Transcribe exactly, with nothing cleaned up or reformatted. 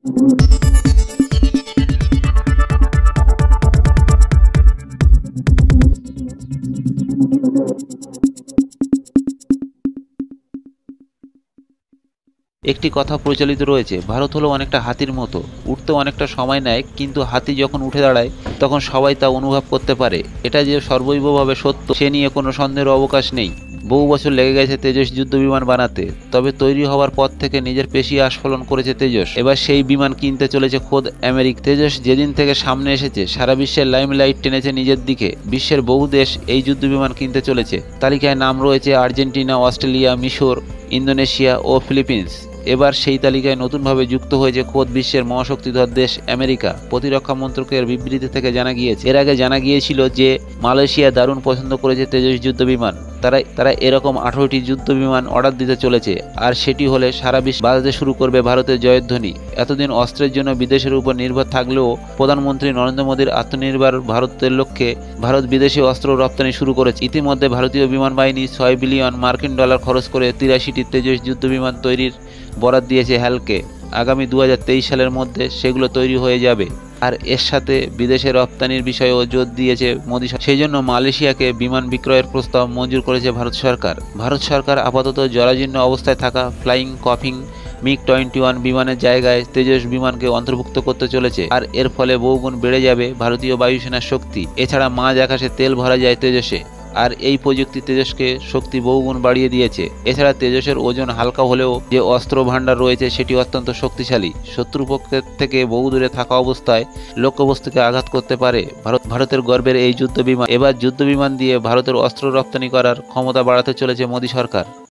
একটি কথা প্রচলিত রয়েছে, ভারত হলো অনেকটা হাতির মতো, উঠতে অনেকটা সময় নেয়, কিন্তু হাতি যখন উঠে দাঁড়ায় তখন সবাই তা অনুভব করতে পারে। এটা যে সর্বৈবভাবে সত্য সে নিয়ে কোনো সন্দেহের অবকাশ নেই। বহু বছর লেগে গেছে তেজস যুদ্ধ বিমান বানাতে, তবে তৈরি হওয়ার পর থেকে নিজের পেশি আস্ফলন করেছে তেজস। এবার সেই বিমান কিনতে চলেছে খোদ আমেরিকা। তেজস যেদিন থেকে সামনে এসেছে সারা বিশ্বের লাইমলাইট টেনেছে নিজের দিকে। বিশ্বের বহু দেশ এই যুদ্ধ বিমান কিনতে চলেছে। তালিকায় নাম রয়েছে আর্জেন্টিনা, অস্ট্রেলিয়া, মিশর, ইন্দোনেশিয়া ও ফিলিপিন্স। এবার সেই তালিকায় নতুনভাবে যুক্ত হয়েছে খোদ বিশ্বের মহাশক্তিধর দেশ আমেরিকা। প্রতিরক্ষা মন্ত্রকের বিবৃতি থেকে জানা গিয়েছে, এর আগে জানা গিয়েছিল যে মালয়েশিয়া দারুণ পছন্দ করেছে তেজস যুদ্ধ বিমান। তারা তারা এরকম আঠারোটি যুদ্ধ বিমান অর্ডার দিতে চলেছে, আর সেটি হলে সারা বিশ্ব বাজাতে শুরু করবে ভারতের জয়ধ্বনি। এতদিন অস্ত্রের জন্য বিদেশের উপর নির্ভর থাকলেও প্রধানমন্ত্রী নরেন্দ্র মোদীর আত্মনির্ভর ভারতের লক্ষ্যে ভারত বিদেশি অস্ত্র রপ্তানি শুরু করেছে। ইতিমধ্যে ভারতীয় বিমান বাহিনী ছয় বিলিয়ন মার্কিন ডলার খরচ করে তিরাশিটি তেজস যুদ্ধ বিমান তৈরির বরাদ দিয়েছে হ্যালকে। আগামী দু হাজার তেইশ সালের মধ্যে সেগুলো তৈরি হয়ে যাবে। আর এর সাথে বিদেশে রপ্তানির বিষয়েও জোর দিয়েছে মোদী। সেই জন্য মালয়েশিয়াকে বিমান বিক্রয়ের প্রস্তাব মঞ্জুর করেছে ভারত সরকার। ভারত সরকার আপাতত জরাজীর্ণ অবস্থায় থাকা flying coffin MiG twenty one বিমানের জায়গায় তেজস বিমানকে অন্তর্ভুক্ত করতে চলেছে, আর এর ফলে বহুগুণ বেড়ে যাবে ভারতীয় বায়ুসেনার শক্তি। এছাড়া মাঝ আকাশে তেল ভরা যায় তেজসে, আর এই প্রযুক্তি তেজসকে শক্তি বহুগুণ বাড়িয়ে দিয়েছে। এছাড়া তেজসের ওজন হালকা হলেও যে অস্ত্র ভাণ্ডার রয়েছে সেটি অত্যন্ত শক্তিশালী। শত্রুপক্ষের থেকে বহু দূরে থাকা অবস্থায় লক্ষ্যবস্তুকে আঘাত করতে পারে ভারত। ভারতের গর্বের এই যুদ্ধ বিমান। এবার যুদ্ধ বিমান দিয়ে ভারতের অস্ত্র রপ্তানি করার ক্ষমতা বাড়াতে চলেছে মোদী সরকার।